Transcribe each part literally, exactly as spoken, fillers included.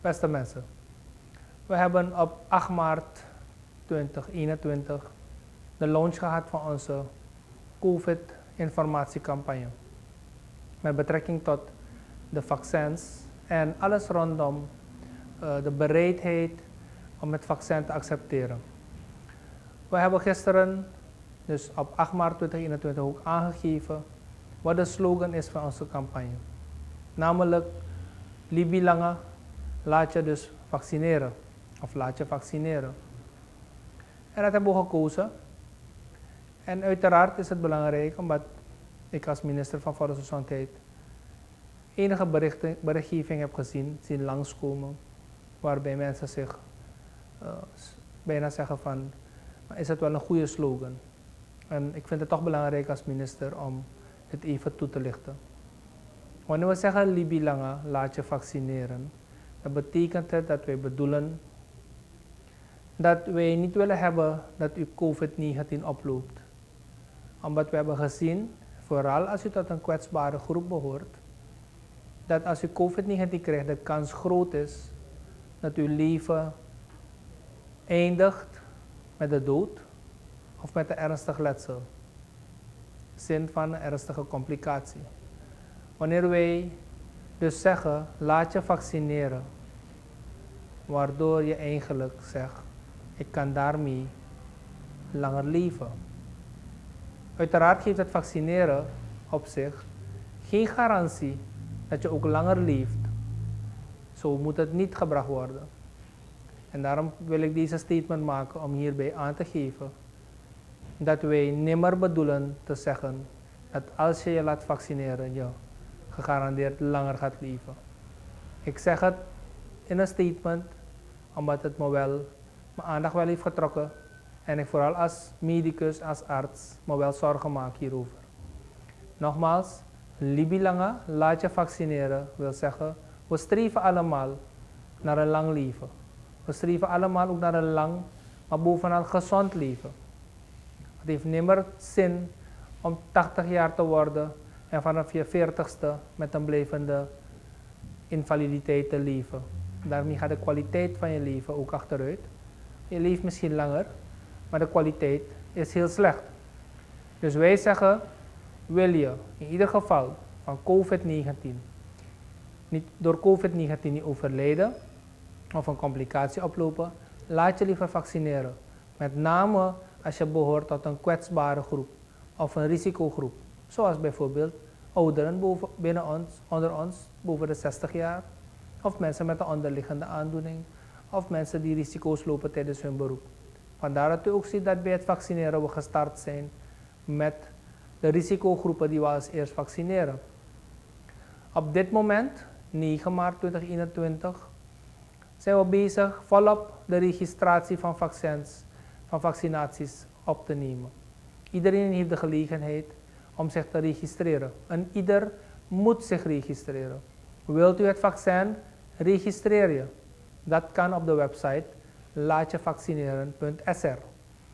Beste mensen, we hebben op acht maart tweeduizend eenentwintig de launch gehad van onze COVID-informatiecampagne. Met betrekking tot de vaccins en alles rondom uh, de bereidheid om het vaccin te accepteren. We hebben gisteren, dus op acht maart tweeduizend eenentwintig, ook aangegeven wat de slogan is van onze campagne. Namelijk, Libi Lange, laat je dus vaccineren. Of laat je vaccineren. En dat hebben we gekozen. En uiteraard is het belangrijk, omdat ik als minister van Volksgezondheid enige berichten, berichtgeving heb gezien, zien langskomen, waarbij mensen zich uh, bijna zeggen van, is het wel een goede slogan? En ik vind het toch belangrijk als minister om het even toe te lichten. Wanneer we zeggen Libi Lange, laat je vaccineren, dan betekent het dat wij bedoelen dat wij niet willen hebben dat u COVID negentien oploopt. Omdat we hebben gezien, vooral als u tot een kwetsbare groep behoort, dat als u COVID negentien krijgt, de kans groot is dat uw leven eindigt met de dood of met een ernstig letsel. Zin van een ernstige complicatie. Wanneer wij dus zeggen, laat je vaccineren, waardoor je eigenlijk zegt, ik kan daarmee langer leven. Uiteraard geeft het vaccineren op zich geen garantie dat je ook langer leeft. Zo moet het niet gebracht worden. En daarom wil ik deze statement maken om hierbij aan te geven dat wij nimmer bedoelen te zeggen dat als je je laat vaccineren, je gegarandeerd langer gaat leven. Ik zeg het in een statement omdat het me wel, mijn aandacht wel heeft getrokken en ik vooral als medicus, als arts, me wel zorgen maak hierover. Nogmaals, Libi Lange, laat je vaccineren, wil zeggen, we streven allemaal naar een lang leven. We streven allemaal ook naar een lang, maar bovenal gezond leven. Het heeft nimmer zin om tachtig jaar te worden en vanaf je veertigste met een blijvende invaliditeit te leven. Daarmee gaat de kwaliteit van je leven ook achteruit. Je leeft misschien langer, maar de kwaliteit is heel slecht. Dus wij zeggen, wil je in ieder geval van COVID negentien, niet door COVID negentien niet overlijden of een complicatie oplopen, laat je liever vaccineren. Met name als je behoort tot een kwetsbare groep of een risicogroep. Zoals bijvoorbeeld ouderen boven, binnen ons, onder ons, boven de zestig jaar. Of mensen met een onderliggende aandoening. Of mensen die risico's lopen tijdens hun beroep. Vandaar dat u ook ziet dat bij het vaccineren we gestart zijn met de risicogroepen die we als eerst vaccineren. Op dit moment, negen maart tweeduizend eenentwintig, zijn we bezig volop de registratie van vaccins, van vaccinaties op te nemen. Iedereen heeft de gelegenheid om zich te registreren. En ieder moet zich registreren. Wilt u het vaccin? Registreer je. Dat kan op de website laatjevaccineren punt s r.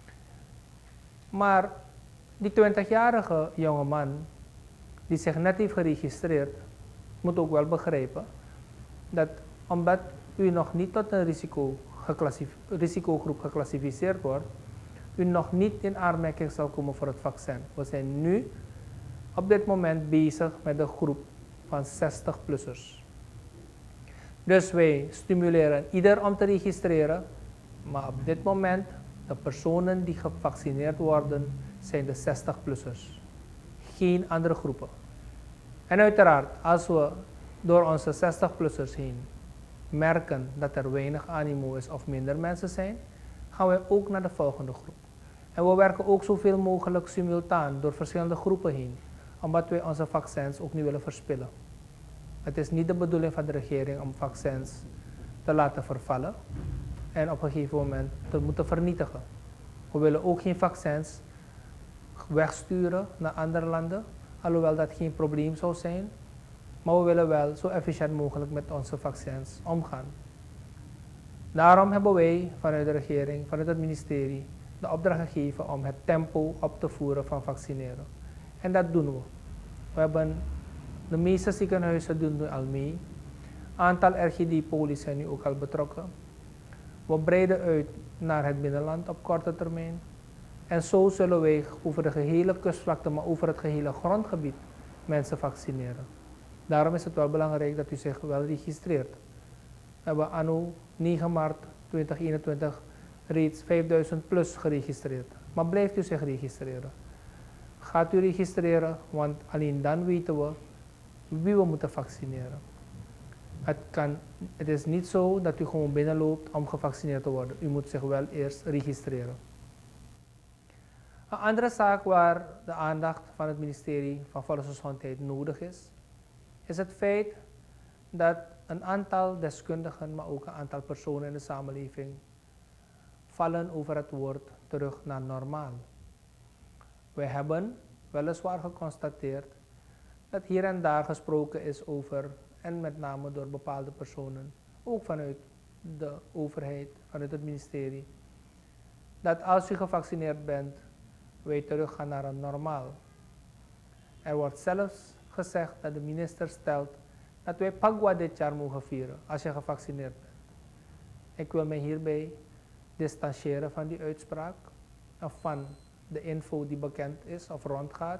Maar die twintigjarige jongeman die zich net heeft geregistreerd, moet ook wel begrijpen dat omdat u nog niet tot een risico risicogroep geclassificeerd wordt, u nog niet in aanmerking zal komen voor het vaccin. We zijn nu op dit moment bezig met de groep van zestig-plussers. Dus wij stimuleren ieder om te registreren, maar op dit moment, de personen die gevaccineerd worden, zijn de zestig-plussers. Geen andere groepen. En uiteraard, als we door onze zestig-plussers heen merken dat er weinig animo is of minder mensen zijn, gaan we ook naar de volgende groep. En we werken ook zoveel mogelijk simultaan door verschillende groepen heen, omdat wij onze vaccins ook niet willen verspillen. Het is niet de bedoeling van de regering om vaccins te laten vervallen en op een gegeven moment te moeten vernietigen. We willen ook geen vaccins wegsturen naar andere landen, alhoewel dat geen probleem zou zijn. Maar we willen wel zo efficiënt mogelijk met onze vaccins omgaan. Daarom hebben wij vanuit de regering, vanuit het ministerie, de opdracht gegeven om het tempo op te voeren van vaccineren. En dat doen we. We hebben de meeste ziekenhuizen doen al mee. Aantal R G D-polies zijn nu ook al betrokken. We breiden uit naar het binnenland op korte termijn. En zo zullen wij over de gehele kustvlakte, maar over het gehele grondgebied, mensen vaccineren. Daarom is het wel belangrijk dat u zich wel registreert. We hebben anno negen maart tweeduizend eenentwintig reeds vijfduizend plus geregistreerd. Maar blijft u zich registreren. Gaat u registreren, want alleen dan weten we wie we moeten vaccineren. Het, kan, het is niet zo dat u gewoon binnenloopt om gevaccineerd te worden. U moet zich wel eerst registreren. Een andere zaak waar de aandacht van het ministerie van Volksgezondheid nodig is, is het feit dat een aantal deskundigen, maar ook een aantal personen in de samenleving, vallen over het woord terug naar normaal. Wij hebben weliswaar geconstateerd dat hier en daar gesproken is over, en met name door bepaalde personen, ook vanuit de overheid, vanuit het ministerie, dat als u gevaccineerd bent, wij teruggaan naar een normaal. Er wordt zelfs gezegd dat de minister stelt dat wij Pagwa dit jaar mogen vieren als je gevaccineerd bent. Ik wil mij hierbij distancieren van die uitspraak of van de info die bekend is of rondgaat.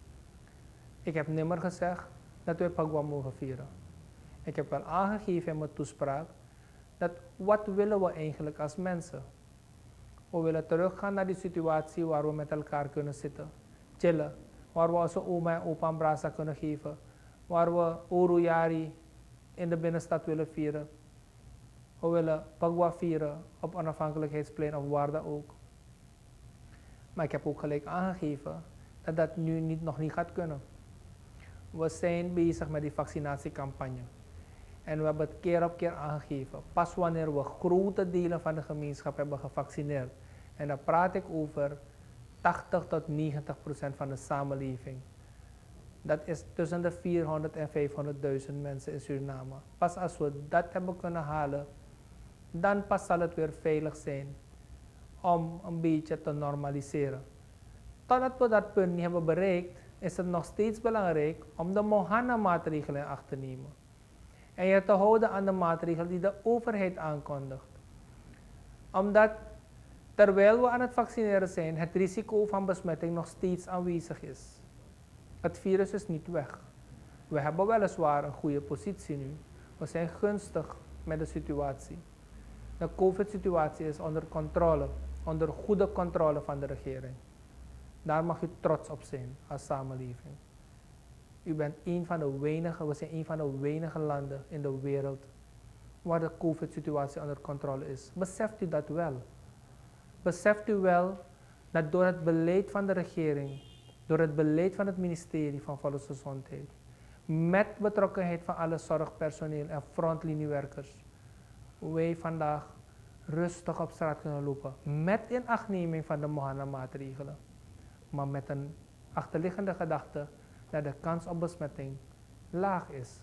Ik heb nimmer gezegd dat wij Pagwa mogen vieren. Ik heb wel aangegeven in mijn toespraak dat wat willen we eigenlijk als mensen? We willen teruggaan naar die situatie waar we met elkaar kunnen zitten, chillen, waar we onze oma en opa een brasa kunnen geven, waar we Oruyari in de binnenstad willen vieren. We willen Pagwa vieren op onafhankelijkheidsplein of waar dan ook. Maar ik heb ook gelijk aangegeven dat dat nu niet, nog niet gaat kunnen. We zijn bezig met die vaccinatiecampagne. En we hebben het keer op keer aangegeven. Pas wanneer we grote delen van de gemeenschap hebben gevaccineerd. En dan praat ik over tachtig tot negentig procent van de samenleving. Dat is tussen de vierhonderd en vijfhonderdduizend mensen in Suriname. Pas als we dat hebben kunnen halen, dan pas zal het weer veilig zijn om een beetje te normaliseren. Totdat we dat punt niet hebben bereikt, is het nog steeds belangrijk om de Mohana-maatregelen in acht te nemen. En je te houden aan de maatregelen die de overheid aankondigt. Omdat terwijl we aan het vaccineren zijn, het risico van besmetting nog steeds aanwezig is. Het virus is niet weg. We hebben weliswaar een goede positie nu. We zijn gunstig met de situatie. De COVID-situatie is onder controle, onder goede controle van de regering. Daar mag u trots op zijn als samenleving. U bent een van de weinige, we zijn een van de weinige landen in de wereld waar de COVID-situatie onder controle is. Beseft u dat wel? Beseft u wel dat door het beleid van de regering, door het beleid van het ministerie van Volksgezondheid, met betrokkenheid van alle zorgpersoneel en frontliniewerkers, wij vandaag rustig op straat kunnen lopen, met inachtneming van de Mohana-maatregelen, maar met een achterliggende gedachte dat de kans op besmetting laag is.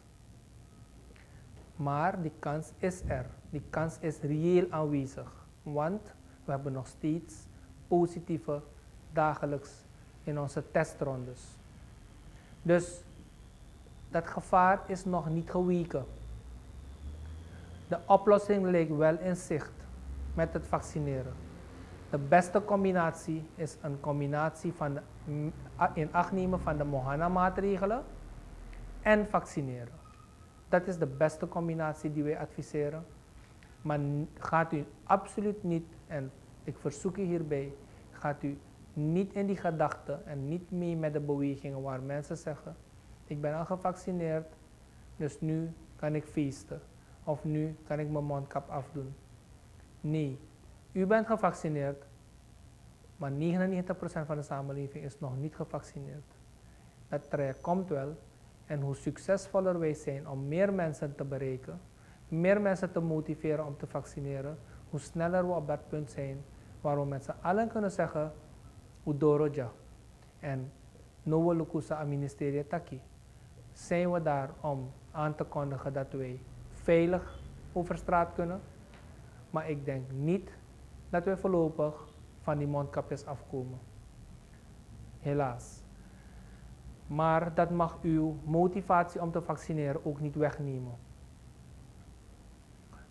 Maar die kans is er. Die kans is reëel aanwezig. Want we hebben nog steeds positieve dagelijks in onze testrondes. Dus dat gevaar is nog niet geweken. De oplossing ligt wel in zicht met het vaccineren. De beste combinatie is een combinatie van de in acht nemen van de Mohana-maatregelen en vaccineren. Dat is de beste combinatie die wij adviseren. Maar gaat u absoluut niet, en ik verzoek u hierbij, gaat u niet in die gedachten en niet mee met de bewegingen waar mensen zeggen, ik ben al gevaccineerd, dus nu kan ik feesten. Of nu kan ik mijn mondkap afdoen. Nee, u bent gevaccineerd, maar negenennegentig procent van de samenleving is nog niet gevaccineerd. Dat traject komt wel. En hoe succesvoller wij zijn om meer mensen te bereiken, meer mensen te motiveren om te vaccineren, hoe sneller we op dat punt zijn waar we met z'n allen kunnen zeggen, Udoroja. En Nowe Lukusa aan ministerie Taki. Zijn we daar om aan te kondigen dat wij veilig over straat kunnen. Maar ik denk niet dat we voorlopig van die mondkapjes afkomen. Helaas. Maar dat mag uw motivatie om te vaccineren ook niet wegnemen.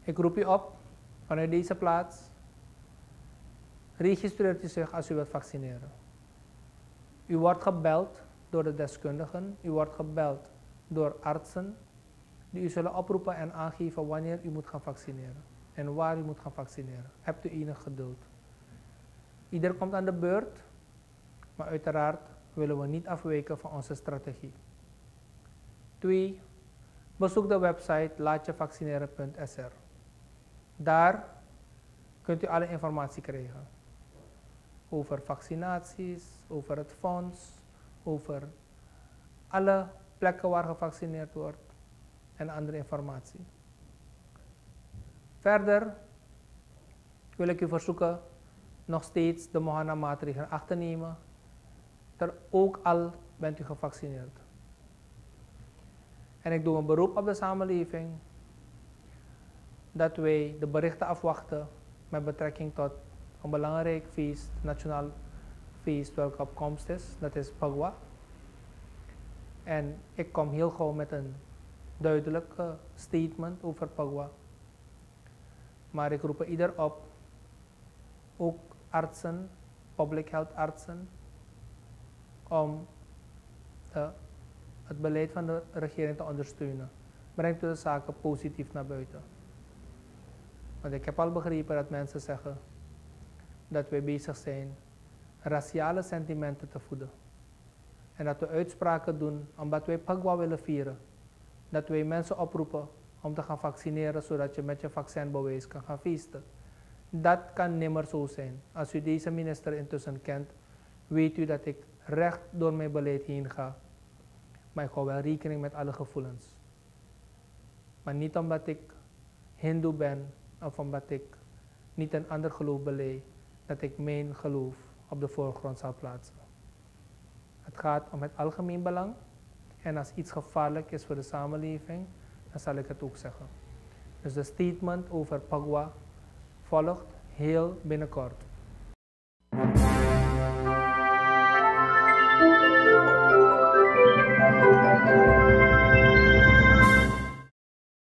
Ik roep u op, vanuit deze plaats, registreert u zich als u wilt vaccineren. U wordt gebeld door de deskundigen, u wordt gebeld door artsen, die u zullen oproepen en aangeven wanneer u moet gaan vaccineren en waar u moet gaan vaccineren. Hebt u enig geduld. Ieder komt aan de beurt, maar uiteraard willen we niet afwijken van onze strategie. Twee, bezoek de website laatjevaccineren punt s r. Daar kunt u alle informatie krijgen over vaccinaties, over het fonds, over alle plekken waar gevaccineerd wordt en andere informatie. Verder wil ik u verzoeken nog steeds de Mohana-maatregelen acht te nemen, ter ook al bent u gevaccineerd. En ik doe een beroep op de samenleving dat wij de berichten afwachten met betrekking tot een belangrijk feest, nationaal feest welke op komst is, dat is Phagwah. En ik kom heel gauw met een duidelijk uh, statement over Phagwah. Maar ik roep ieder op, ook artsen, public health artsen, om uh, het beleid van de regering te ondersteunen. Brengt de zaken positief naar buiten. Want ik heb al begrepen dat mensen zeggen dat wij bezig zijn raciale sentimenten te voeden. En dat we uitspraken doen omdat wij Phagwah willen vieren. Dat wij mensen oproepen om te gaan vaccineren zodat je met je vaccinbewijs kan gaan feesten. Dat kan nimmer zo zijn. Als u deze minister intussen kent, weet u dat ik recht door mijn beleid heen ga. Maar ik hou wel rekening met alle gevoelens. Maar niet omdat ik Hindoe ben of omdat ik niet een ander geloof beleid, dat ik mijn geloof op de voorgrond zal plaatsen. Het gaat om het algemeen belang en als iets gevaarlijk is voor de samenleving, dan zal ik het ook zeggen. Dus de statement over Phagwah volgt heel binnenkort.